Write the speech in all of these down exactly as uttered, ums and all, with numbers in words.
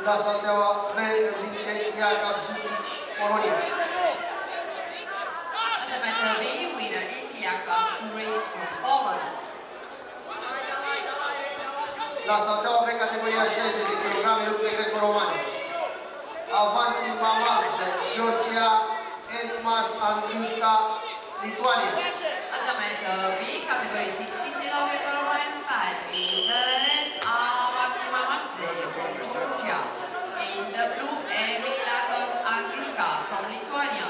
La Salteaua B învinge Iacov Sutic, Polonia. Fundamental B winner is Iacov Sutic from Poland. La Salteaua B categoria șaizeci de kilograme lupte greco-romane. Avanti Mamazde, Georgia, Elmas Andriushka, Lituania. Fundamental B category sixty kilograms Roman side. In the red, Avanti Mamazde from Georgia. In the blue, Emila Andriushka from Lithuania.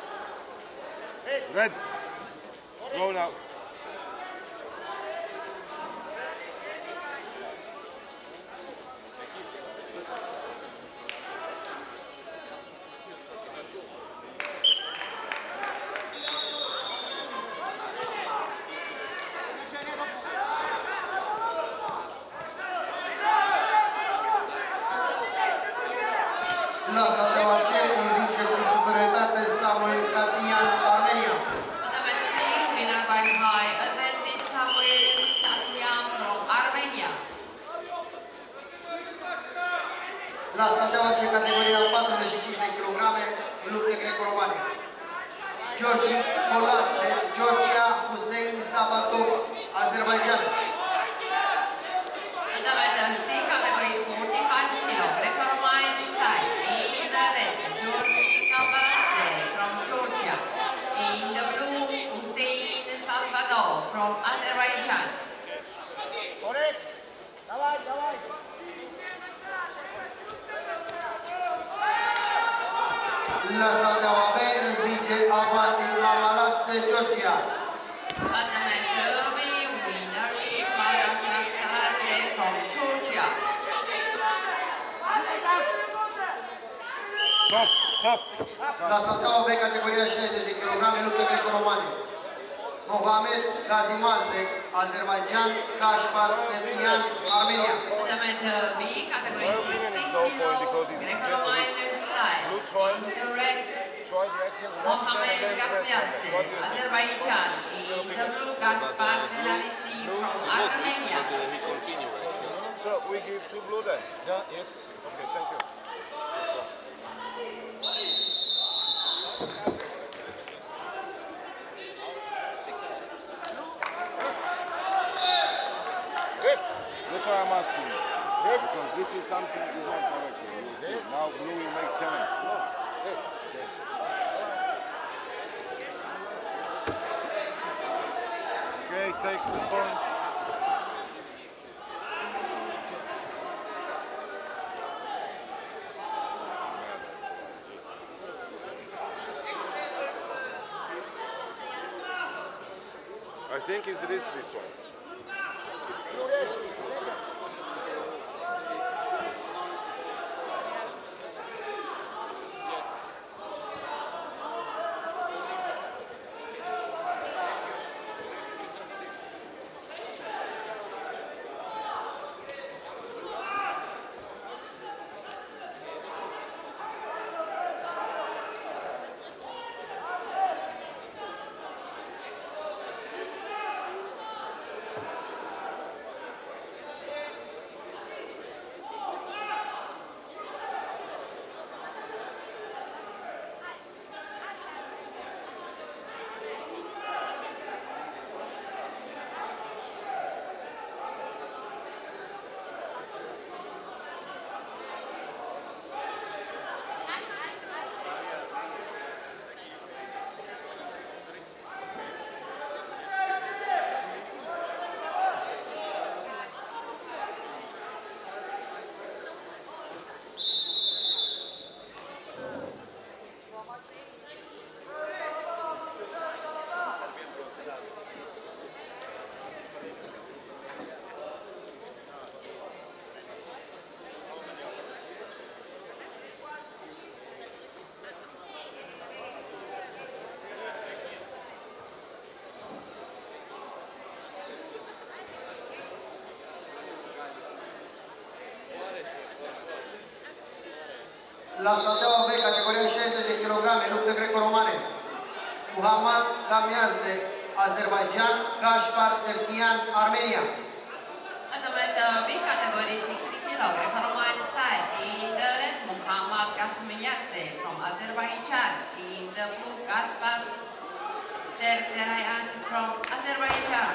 Red. Go now. La Salteaua C învinge cu superioritate Samuel Tatian, Armenia. Fundamental C winner by high advantage Samuel Tatian from Armenia. La Salteaua C categoria patruzeci și cinci de kilograme lupte greco-romane. Georgi Colate, Georgia, Hussein Sabatov, Azerbaijan. Fundamental C category forty-five kilograms Greco-Roman side. In the red, Georgi Kabaladze from Georgia. In the blue, Hussein Salvador from Azerbaijan. Corect. Давай, давай. La Salteaua B învinge Avanti Mamaladze, Georgia. Fundamental B winner is Kabaladze from Georgia. Stop, stop. La Salteaua B categoria șaizeci de kilograme lupte greco-romane. Mohamed Gazimazde, Azerbaijan, Kaspar Tertian, Armenia. Fundamental B category sixty kilograms Greco-Roman style. In the red, Try the action. Mohamed Gazimazde, Azerbaijan. In the blue, Gaspar Tertian from Armenia. So we give two blue then. Yeah, yes. Okay, thank you. Look what I'm asking you. Because this is something you want correctly. You see, now blue will make challenge. No. Okay, take this point. I think it's this this one. La Salteaua B, categoria șaizeci de kilograme, lupte greco-romane. Muhammad Gamiazde, Azerbaijan, Kaspar Tertian, Armenia. Fundamental B category sixty kilograms Roman side. In the Zerayan from Azerbaijan.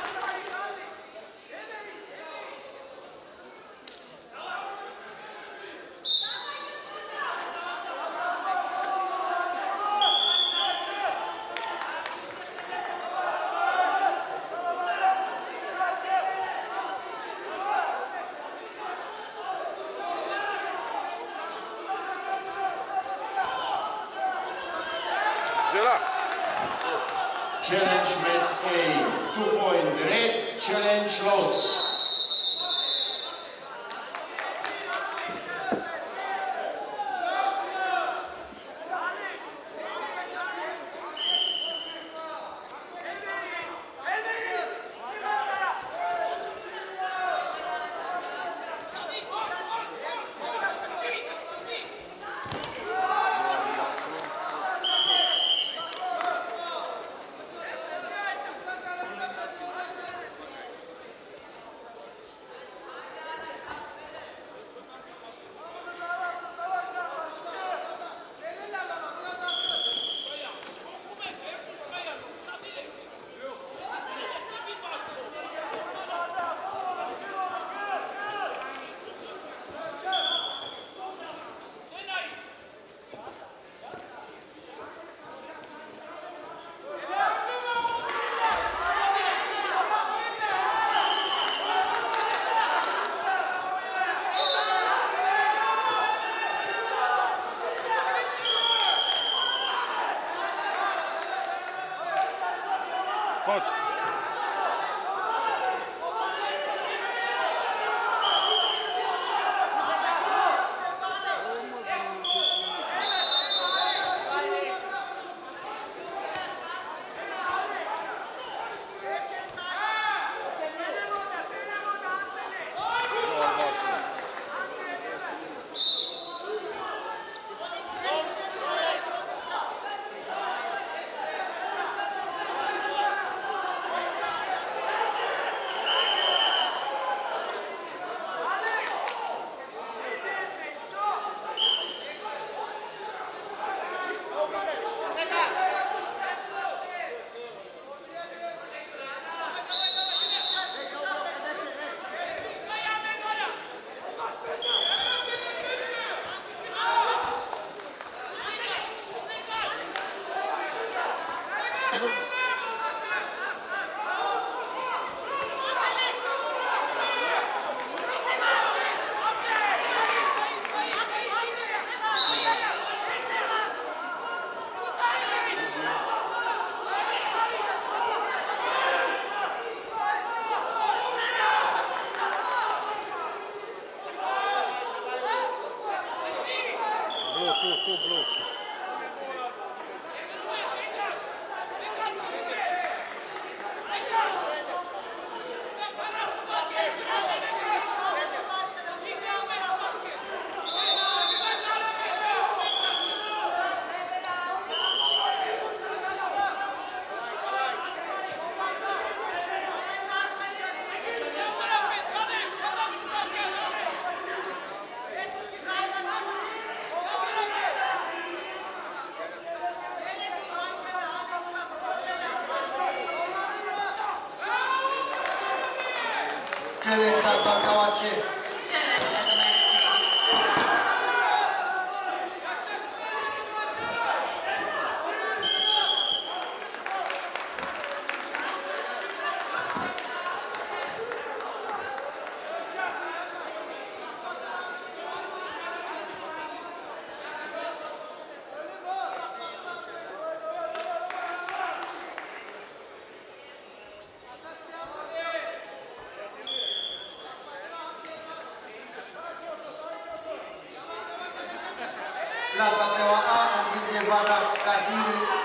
Challenge red A, two point red, challenge lost. Coach. Challenge la Salcaoace. Challenge pentru Mersi. La Salteaua A, învinge Vara Casini